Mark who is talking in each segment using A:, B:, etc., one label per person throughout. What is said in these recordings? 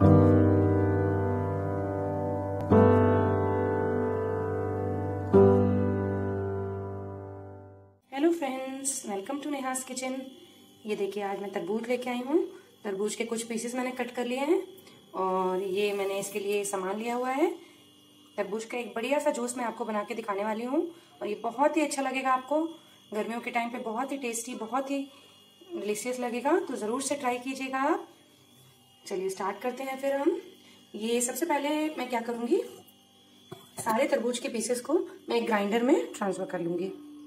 A: Hello friends, welcome to Neha's kitchen. ये देखिए, आज मैं तरबूज लेके आई हूँ। तरबूज के कुछ पीसेस मैंने कट कर लिए हैं और ये मैंने इसके लिए सामान लिया हुआ है। तरबूज का एक बढ़िया सा जूस मैं आपको बना के दिखाने वाली हूँ और ये बहुत ही अच्छा लगेगा आपको। गर्मियों के टाइम पे बहुत ही टेस्टी, बहुत ही डिलीशियस लगेगा, तो ज़रूर से ट्राई कीजिएगा आप। चलिए स्टार्ट करते हैं फिर हम। ये सबसे पहले मैं क्या करूँगी, सारे तरबूज के पीसेस को मैं एक ग्राइंडर में ट्रांसफर कर लूँगी।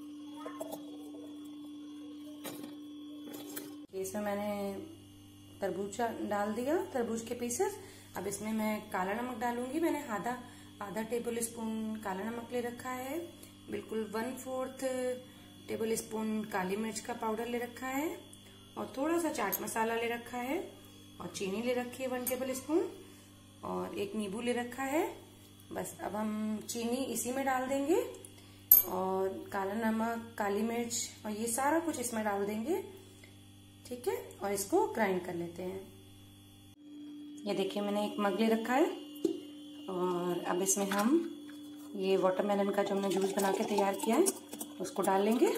A: इसमें मैंने तरबूज डाल दिया, तरबूज के पीसेस। अब इसमें मैं काला नमक डालूंगी। मैंने आधा टेबल स्पून काला नमक ले रखा है, बिल्कुल 1/4 टेबल स्पून काली मिर्च का पाउडर ले रखा है और थोड़ा सा चाट मसाला ले रखा है और चीनी ले रखी है 1 टेबल स्पून और एक नींबू ले रखा है। बस अब हम चीनी इसी में डाल देंगे और काला नमक, काली मिर्च और ये सारा कुछ इसमें डाल देंगे, ठीक है। और इसको ग्राइंड कर लेते हैं। ये देखिए, मैंने एक मग ले रखा है और अब इसमें हम ये वाटरमेलन का जो हमने जूस बना के तैयार किया है उसको डाल लेंगे।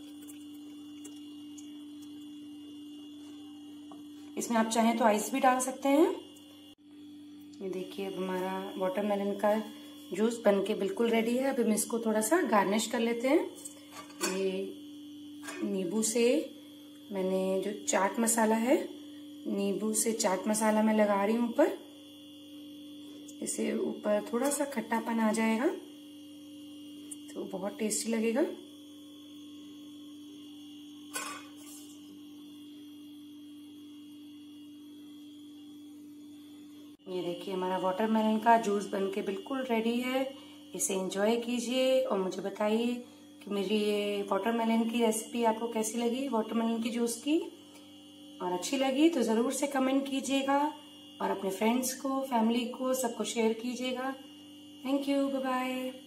A: इसमें आप चाहें तो आइस भी डाल सकते हैं। ये देखिए, अब हमारा वाटरमेलन का जूस बनके बिल्कुल रेडी है। अब हम इसको थोड़ा सा गार्निश कर लेते हैं। ये नींबू से मैंने जो चाट मसाला है, नींबू से चाट मसाला मैं लगा रही हूँ ऊपर। इससे ऊपर थोड़ा सा खट्टापन आ जाएगा तो बहुत टेस्टी लगेगा। ये देखिए, हमारा वाटरमेलन का जूस बनके बिल्कुल रेडी है। इसे एंजॉय कीजिए और मुझे बताइए कि मेरी ये वाटरमेलन की रेसिपी आपको कैसी लगी, वाटरमेलन की जूस की। और अच्छी लगी तो ज़रूर से कमेंट कीजिएगा और अपने फ्रेंड्स को, फैमिली को, सबको शेयर कीजिएगा। Thank you, bye bye.